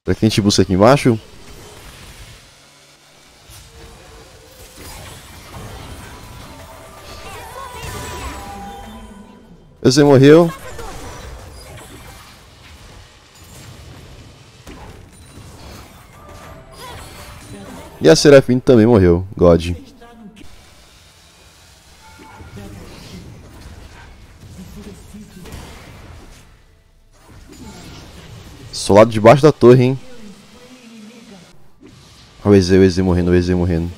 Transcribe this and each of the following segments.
Pra quem a gente busca aqui embaixo. Você morreu. E a Serafim também morreu. God. Solado debaixo da torre, hein? O EZ morrendo, o EZ morrendo.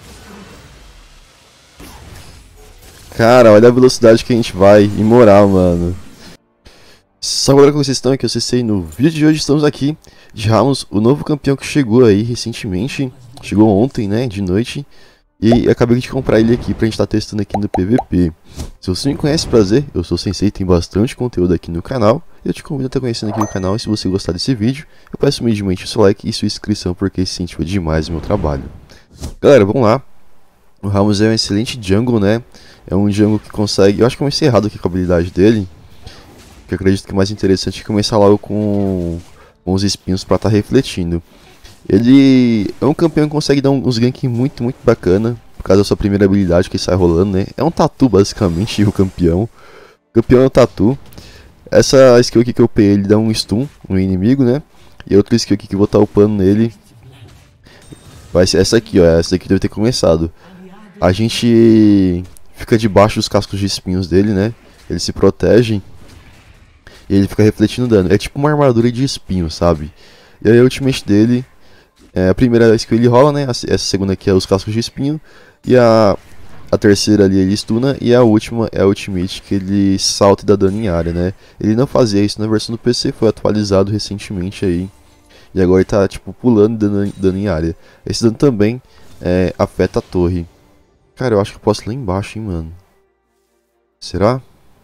Cara, olha a velocidade que a gente vai. Imoral, mano. Só agora que vocês estão aqui, eu sei no vídeo de hoje estamos aqui de Rammus, o novo campeão que chegou aí recentemente. Chegou ontem, né, de noite. E acabei de comprar ele aqui pra gente estar testando aqui no PVP. Se você me conhece, prazer, eu sou o Sensei, tem bastante conteúdo aqui no canal. Eu te convido a estar conhecendo aqui no canal e se você gostar desse vídeo, eu peço humildemente o seu like e sua inscrição porque isso incentiva demais o meu trabalho. Galera, vamos lá. O Rammus é um excelente jungle, né? É um jungle que consegue... Eu acho que eu comecei errado aqui com a habilidade dele. Que eu acredito que o mais interessante é começar logo com os espinhos pra estar refletindo. Ele é um campeão que consegue dar uns ganks muito bacana. Por causa da sua primeira habilidade que sai rolando, né? É um tatu basicamente o campeão. O campeão é um tatu. Essa skill aqui que eu upei, ele dá um stun no inimigo, né? E outra skill aqui que eu vou estar upando nele vai ser essa aqui, ó. Essa daqui deve ter começado. A gente fica debaixo dos cascos de espinhos dele, né? Ele se protege. E ele fica refletindo dano. É tipo uma armadura de espinho, sabe? E aí a ultimate dele... a primeira skill ele rola, né? Essa segunda aqui é os cascos de espinho. E a terceira ali ele stuna. E a última é a ultimate que ele salta e dá dano em área, né? Ele não fazia isso na versão do PC, foi atualizado recentemente aí. E agora ele tá tipo pulando e dando dano em área. Esse dano também afeta a torre. Cara, eu acho que eu posso ir lá embaixo, hein, mano. Será?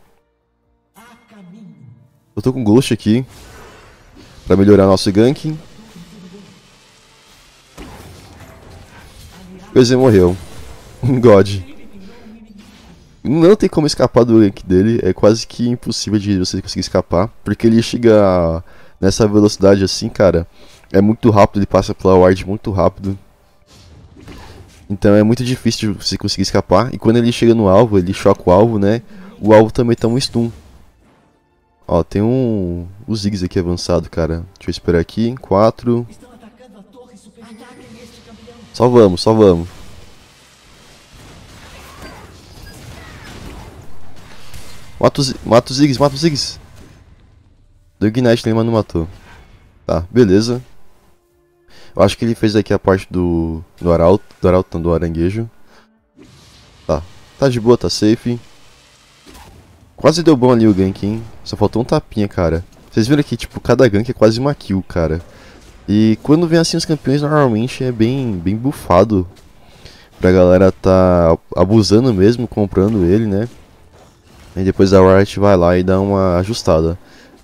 Eu tô com Ghost aqui pra melhorar nosso gank. O EZ morreu. God. Não tem como escapar do gank dele. É quase que impossível de você conseguir escapar. Porque ele chega nessa velocidade assim, cara. É muito rápido, ele passa pela ward muito rápido. Então é muito difícil de você conseguir escapar. E quando ele chega no alvo, ele choca o alvo, né? O alvo também toma um stun. Ó, tem o Ziggs aqui avançado, cara. Deixa eu esperar aqui. 4. Só vamos, só vamos. Mata o Ziggs, mata o Ziggs. Deu Ignite nele, mas não matou. Tá, beleza. Eu acho que ele fez aqui a parte do Arauto, do Aranguejo. Tá de boa, tá safe. Quase deu bom ali o gank, hein? Só faltou um tapinha, cara. Vocês viram que, tipo, cada gank é quase uma kill, cara. E quando vem assim os campeões, normalmente é bem buffado. Pra galera tá abusando mesmo, comprando ele, né? E depois a Riot vai lá e dá uma ajustada.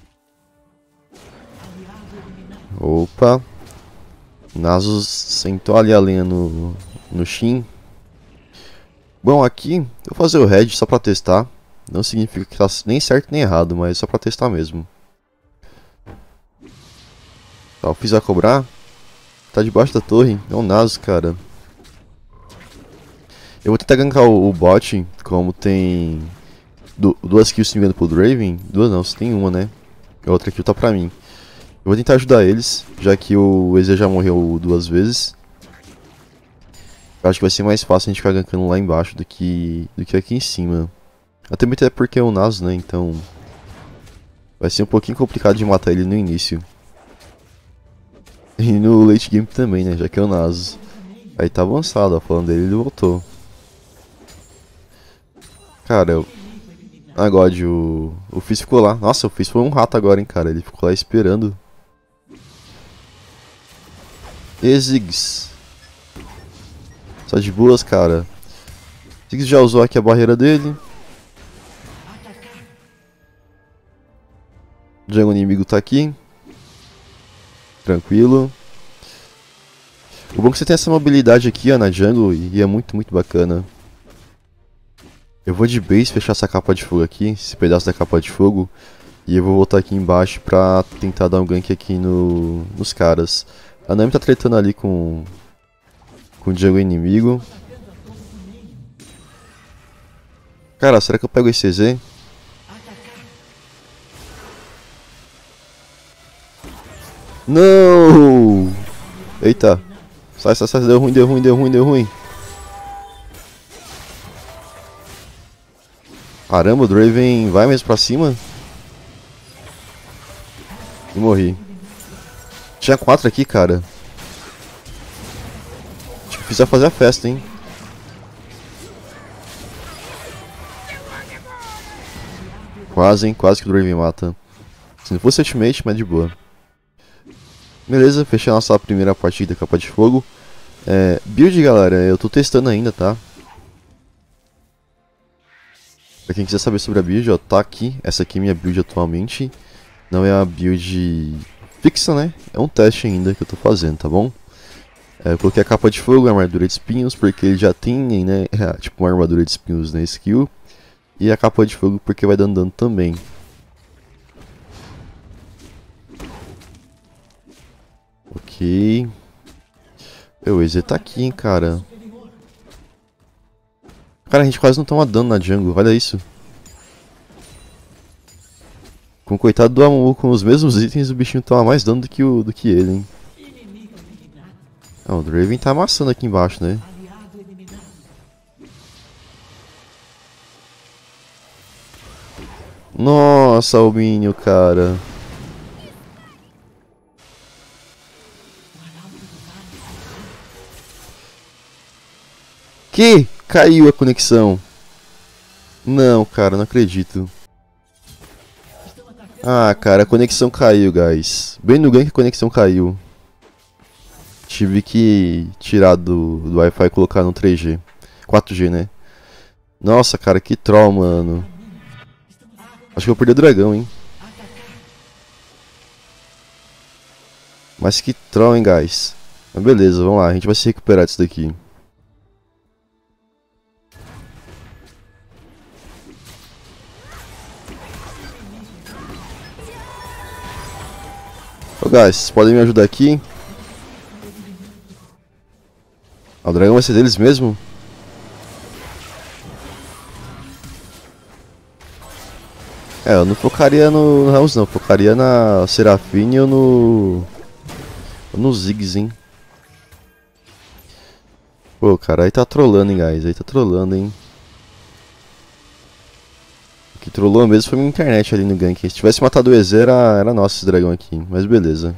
Opa. Nasus sentou ali a lenha no Shin. Bom, aqui eu vou fazer o Red só pra testar. Não significa que tá nem certo nem errado, mas só pra testar mesmo. Tá, o Fizz vai cobrar. Tá debaixo da torre. É um Nasus, cara. Eu vou tentar gankar o bot, como tem duas kills se enviando pro Draven. Duas não, se tem uma, né? A outra kill tá pra mim. Eu vou tentar ajudar eles, já que o EZ já morreu 2 vezes. Eu acho que vai ser mais fácil a gente ficar gankando lá embaixo do que aqui em cima. Até porque é o Nasus, né? Então vai ser um pouquinho complicado de matar ele no início. E no late game também, né? Já que é o Nasus. Aí tá avançado, ó. Falando dele, ele voltou. Cara, God, o Fizz ficou lá. Nossa, o Fizz foi um rato agora, hein, cara. Ele ficou lá esperando. E Ziggs. Só de boas, cara. Ziggs já usou aqui a barreira dele. O jungle inimigo tá aqui. Tranquilo. O bom é que você tem essa mobilidade aqui, ó, na jungle. E é muito bacana. Eu vou de base fechar essa capa de fogo aqui. Esse pedaço da capa de fogo. E eu vou voltar aqui embaixo pra tentar dar um gank aqui nos caras. A Nami tá tretando ali com o Jungle inimigo. Cara, será que eu pego esse EZ? Não! Eita. Sai, sai, sai. Deu ruim, deu ruim, deu ruim, deu ruim. Caramba, o Draven vai mesmo pra cima? E morri. Tinha 4 aqui, cara. Acho que precisa fazer a festa, hein? Quase, hein? Quase que o Draven mata. Se não fosse ultimate, mas de boa. Beleza, fechei a nossa primeira partida capa de fogo. Build, galera, eu tô testando ainda, tá? Pra quem quiser saber sobre a build, ó, tá aqui. Essa aqui é minha build atualmente. Não é a build fixa, né? É um teste ainda que eu tô fazendo, tá bom? Eu coloquei a capa de fogo, a armadura de espinhos, porque ele já tem, né? Tipo, uma armadura de espinhos na skill. E a capa de fogo porque vai dando dano também. Ok. O EZ tá aqui, hein, cara. Cara, a gente quase não toma dano na jungle, olha isso. Com o coitado do Amumu com os mesmos itens, o bichinho toma mais dano do que ele, hein. O Draven tá amassando aqui embaixo, né. Nossa, o Minion, cara. Que? Caiu a conexão. Não, cara, não acredito. Ah, cara, a conexão caiu, guys. Bem no gank a conexão caiu. Tive que tirar do Wi-Fi e colocar no 3G. 4G, né? Nossa, cara, que troll, mano. Acho que eu perdi o dragão, hein. Mas que troll, hein, guys. Mas beleza, vamos lá. A gente vai se recuperar disso daqui. Ô, guys, vocês podem me ajudar aqui? O dragão vai ser deles mesmo? Eu não focaria no Ramos não, focaria na Serafine ou no Ziggs, hein. Pô, cara, aí tá trolando, hein, guys, aí tá trolando, hein. O que trollou mesmo foi minha internet ali no gank. Se tivesse matado o EZ era nosso esse dragão aqui, mas beleza.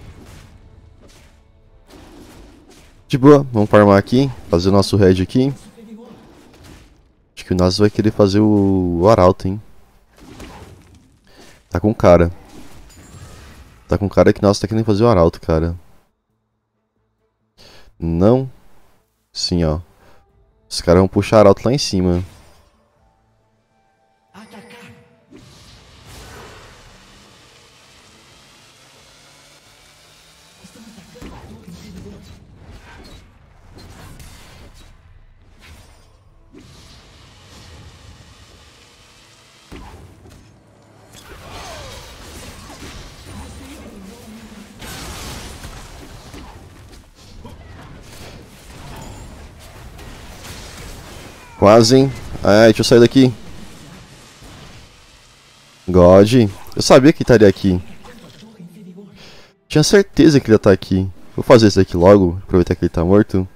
De boa, vamos farmar aqui, fazer o nosso red aqui. Acho que o Nasus vai querer fazer o Arauto, hein. Tá com cara. Tá com cara que nossa tá querendo fazer o Arauto, cara. Não. Sim, ó. Os caras vão puxar Arauto lá em cima. Quase, hein? Ai, deixa eu sair daqui. God. Eu sabia que estaria aqui. Tinha certeza que ele ia estar aqui. Vou fazer isso daqui logo, aproveitar que ele tá morto.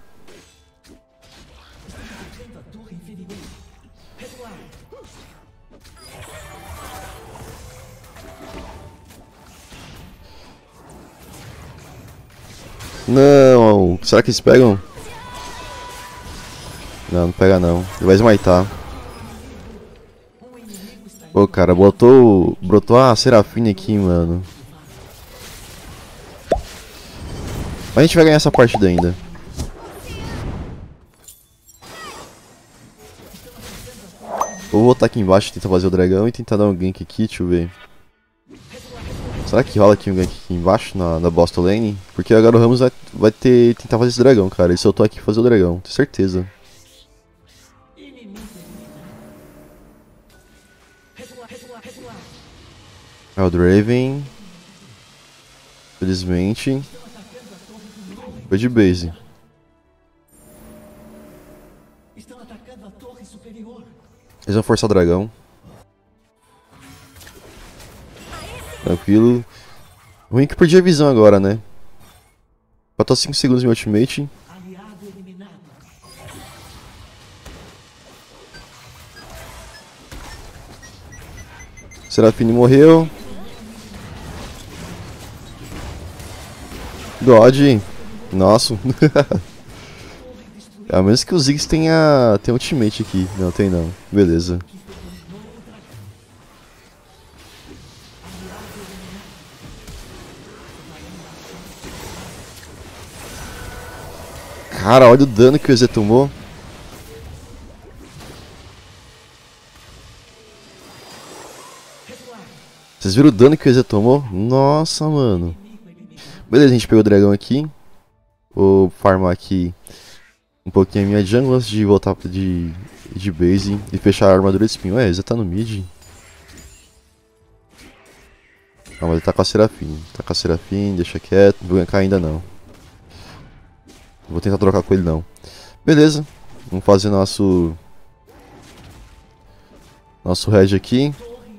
Não, será que eles pegam? Não, não pega não. Ele vai esmaitar. Pô, cara, brotou a Serafine aqui, mano. Mas a gente vai ganhar essa partida ainda. Vou voltar aqui embaixo, tentar fazer o dragão e tentar dar um gank aqui, deixa eu ver. Será que rola aqui um gank aqui embaixo, na Boston Lane? Porque agora o Ramos vai tentar fazer esse dragão, cara. Ele soltou aqui fazer o dragão, tenho certeza. É o Draven. Felizmente. Foi de base. Estão atacando a torre superior. Eles vão forçar o dragão. Tranquilo. Ruim que perdi a visão agora, né? Faltou 5 segundos no ultimate. Aliado eliminado. Serafine morreu. Dodge. Nossa. A menos que o Ziggs tenha ultimate aqui. Não, tem não. Beleza. Cara, olha o dano que o EZ tomou. Vocês viram o dano que o EZ tomou? Nossa, mano. Beleza, a gente pegou o dragão aqui. Vou farmar aqui um pouquinho a minha jungle antes de voltar de base e fechar a armadura de espinho. Ué, EZ tá no mid? Não, mas ele tá com a Serafine. Tá com a Serafine, deixa quieto. Não vou gankar ainda não. Não vou tentar trocar com ele não. Beleza. Vamos fazer nosso red aqui.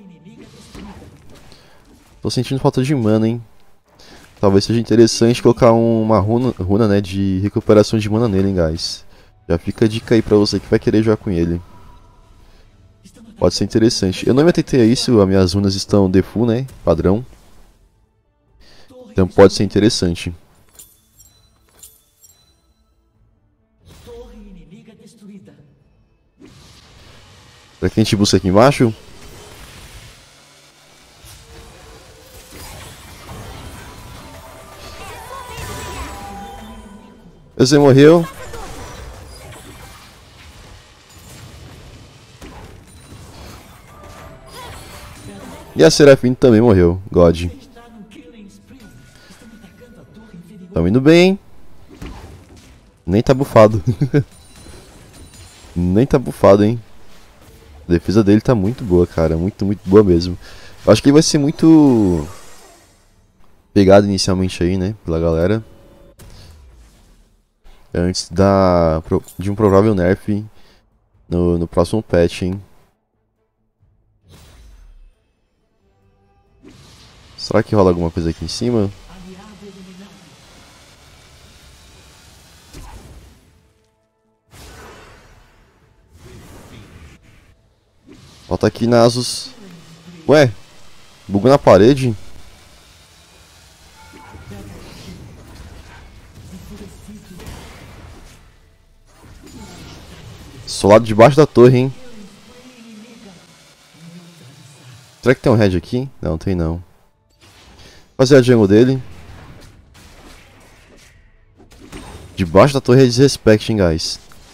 Tô sentindo falta de mana, hein. Talvez seja interessante colocar uma runa, né, de recuperação de mana nele, hein, guys. Já fica a dica aí pra você que vai querer jogar com ele. Pode ser interessante. Eu não me atentei a isso, as minhas runas estão default, né, padrão. Então pode ser interessante. Torre inimiga destruída. Será que a gente busca aqui embaixo? Você morreu. E a Serafine também morreu. God. Tamo indo bem. Nem tá bufado. Nem tá bufado, hein. A defesa dele tá muito boa, cara. Muito, muito boa mesmo. Eu acho que ele vai ser muito pegado inicialmente aí, né, pela galera. Antes de um provável nerf no próximo patch, hein. Será que rola alguma coisa aqui em cima? Falta aqui Nasus. Ué, bugou na parede? Solado debaixo da torre, hein? Será que tem um red aqui? Não, tem não. Fazer a jungle dele. Debaixo da torre é desrespeito, hein, guys.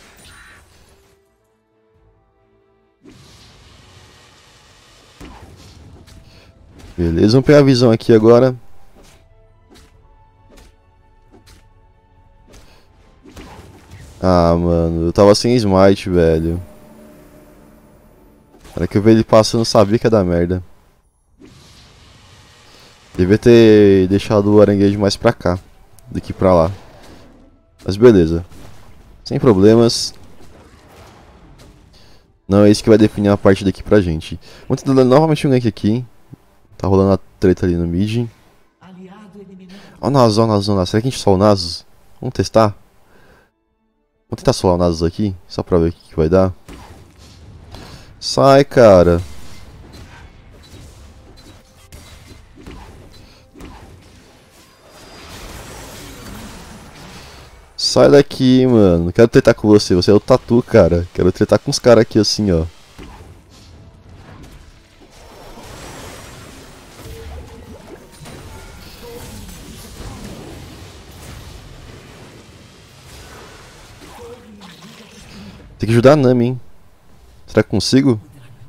Beleza, vamos pegar a visão aqui agora. Ah, mano, eu tava sem smite, velho. Na hora que eu vi ele passando, eu sabia que ia dar merda. Devia ter deixado o Aranguejo mais pra cá do que pra lá. Mas beleza. Sem problemas. Não é isso que vai definir a parte daqui pra gente. Vamos tentar novamente um gank aqui. Tá rolando a treta ali no mid. Ó o Nasus, ó o Nasus, ó o Nasus. Será que a gente sola o Nasus? Vamos testar? Vamos tentar solar o Nasus aqui, só pra ver o que vai dar. Sai, cara. Sai daqui, mano. Não quero tretar com você. Você é o Tatu, cara. Quero tretar com os caras aqui assim, ó. Tem que ajudar a Nami, hein? Será que consigo?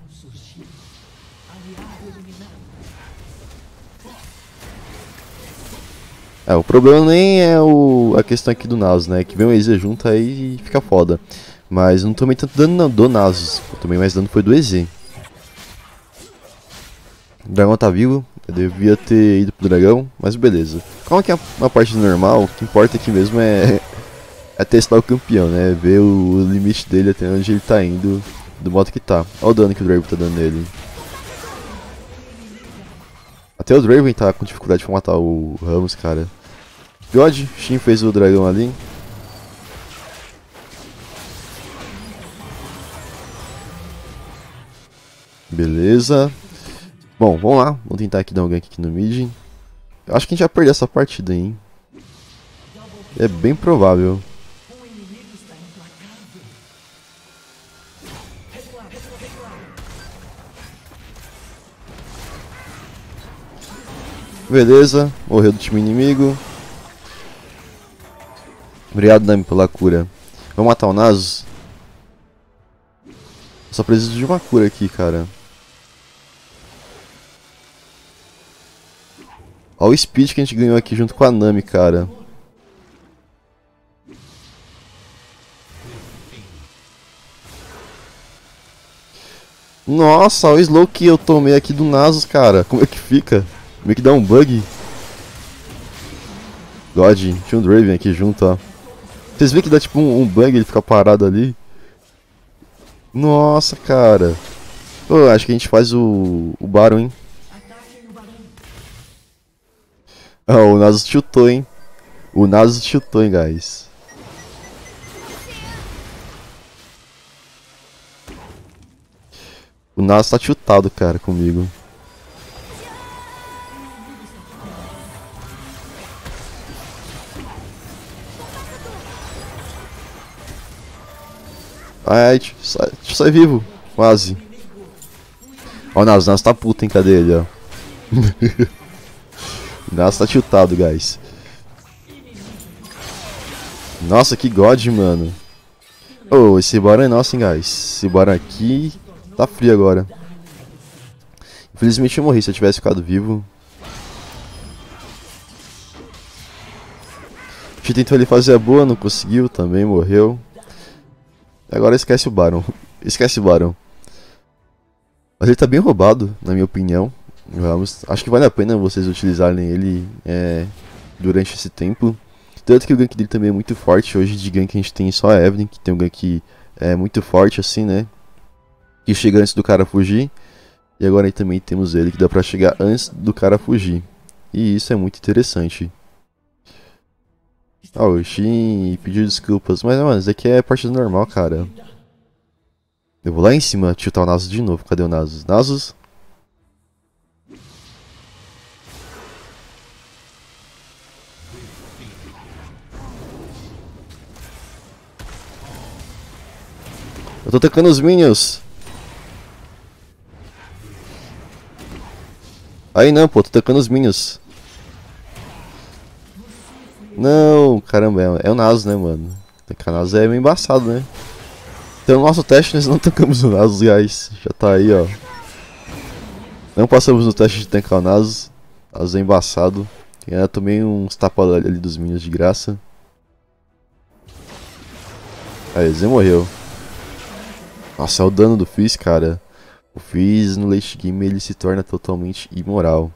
É, o problema nem é a questão aqui do Nasus, né? Que vem o EZ junto aí fica foda. Mas não tomei tanto dano não, do Nasus. Eu tomei mais dano foi do EZ. O dragão tá vivo. Eu devia ter ido pro dragão, mas beleza. Calma que é uma partida normal, o que importa aqui mesmo é testar o campeão, né? Ver o limite dele até onde ele tá indo, do modo que tá. Olha o dano que o Draven tá dando nele. Até o Draven tá com dificuldade pra matar o Ramos, cara. God, Shin fez o dragão ali. Beleza. Bom, vamos lá. Vamos tentar aqui dar um gank aqui no mid. Eu acho que a gente vai perder essa partida, hein. É bem provável. O inimigo está implacável. Recuar, recuar, recuar. Beleza. Morreu do time inimigo. Obrigado, Nami, pela cura. Vamos matar o Nasus? Só preciso de uma cura aqui, cara. Olha o speed que a gente ganhou aqui junto com a Nami, cara. Nossa, olha o slow que eu tomei aqui do Nasus, cara. Como é que fica? Meio que dá um bug. God, tinha um Draven aqui junto, ó. Vocês veem que dá tipo um bug, ele fica parado ali. Nossa, cara. Pô, acho que a gente faz o Baron, hein. Ataquem o barão. Ah, o Nasus tiltou, hein. O Nasus tiltou, hein, guys. O Nasus tá tiltado, cara, comigo. Ai, sai vivo. Quase. Ó, o Nasus tá puto, hein, cadê ele, ó. O Nasus tá tiltado, guys. Nossa, que God, mano. Oh, esse Baron é nosso, hein, guys. Esse Baron aqui tá frio agora. Infelizmente eu morri, se eu tivesse ficado vivo. A gente tentou ele fazer a boa, não conseguiu, também morreu. Agora esquece o Baron. Esquece o Baron. Mas ele tá bem roubado, na minha opinião. Vamos. Acho que vale a pena vocês utilizarem ele durante esse tempo. Tanto que o gank dele também é muito forte. Hoje de gank a gente tem só a Evelynn, que tem um gank muito forte assim, né? Que chega antes do cara fugir. E agora aí também temos ele, que dá pra chegar antes do cara fugir. E isso é muito interessante. Ah, o Shin pediu desculpas, mas mano, isso aqui é partida normal, cara. Eu vou lá em cima tiltar o Nasus de novo. Cadê o Nasus? Nasus? Eu tô tacando os minions. Aí não, pô, tô tacando os minions. Não, caramba, é o Nasus, né, mano? Tacar Nasus é meio embaçado, né? Então, no nosso teste nós não tancamos o Nasus, guys. Já tá aí, ó. Não passamos no teste de tancar o Nasus. Nasus é embaçado. Eu tomei uns tapas ali dos minions de graça. Aí, Zé morreu. Nossa, é o dano do Fizz, cara. O Fizz no late game ele se torna totalmente imoral.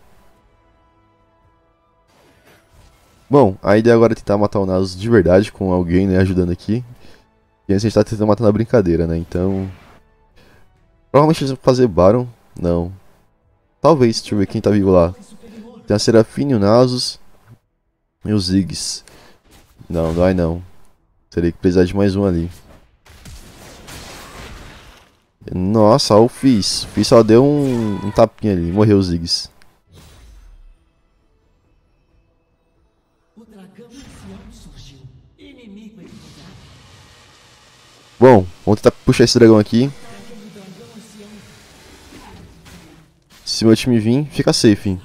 Bom, a ideia agora é tentar matar o Nasus de verdade com alguém, né, ajudando aqui. E antes a gente tá tentando matar na brincadeira, né, então... Provavelmente eles vão fazer Baron. Não. Talvez, deixa eu ver quem tá vivo lá. Tem a Seraphine, o Nasus e o Ziggs. Não, não vai não. Teria que precisar de mais um ali. Nossa, olha o Fizz. O Fizz só deu um tapinha ali. Morreu o Ziggs. O dragão ancião surgiu. Inimigo eliminado. Bom, vamos tentar puxar esse dragão aqui. Aquele dragão ancião. Se meu time vir, fica safe, hein.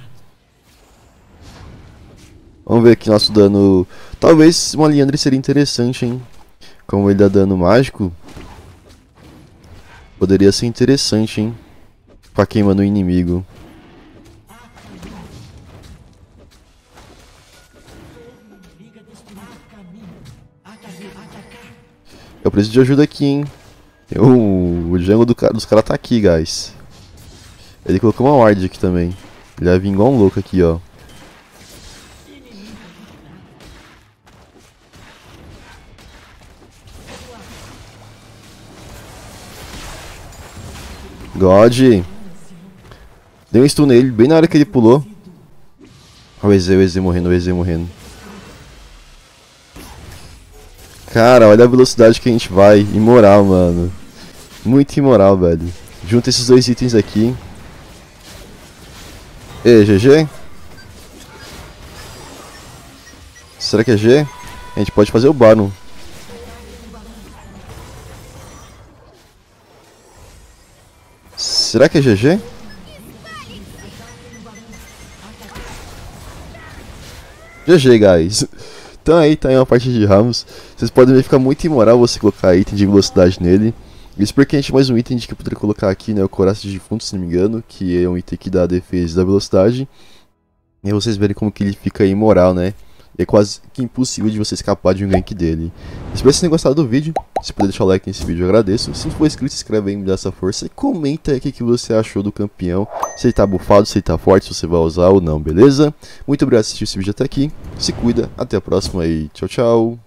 Vamos ver aqui nosso dano. Talvez uma Liandry seria interessante, hein. Como ele dá dano mágico. Poderia ser interessante, hein. Pra queimando o inimigo. Liga destruída. Caminho. Atacar. Eu preciso de ajuda aqui, hein. O jungle dos caras tá aqui, guys. Ele colocou uma ward aqui também. Ele vai vir igual um louco aqui, ó. God. Deu um stun nele, bem na hora que ele pulou. Olha o EZ morrendo, o EZ morrendo. Cara, olha a velocidade que a gente vai. Imoral, mano. Muito imoral, velho. Junta esses dois itens aqui. E, GG? Será que é G? A gente pode fazer o Baron. Será que é GG? GG, guys. Então aí tá aí uma parte de Rammus. Vocês podem ver que fica muito imoral você colocar item de velocidade nele. Isso porque a gente tem mais um item que eu poderia colocar aqui, né? O Coraça de Defunto, se não me engano. Que é um item que dá a defesa e da velocidade. E aí vocês verem como que ele fica imoral, né? É quase que impossível de você escapar de um gank dele. Espero que vocês tenham gostado do vídeo. Se puder deixar o like nesse vídeo, eu agradeço. Se não for inscrito, se inscreve aí, me dá essa força. E comenta aí o que você achou do campeão. Se ele tá bufado, se ele tá forte, se você vai usar ou não, beleza? Muito obrigado por assistir esse vídeo até aqui. Se cuida, até a próxima e tchau, tchau.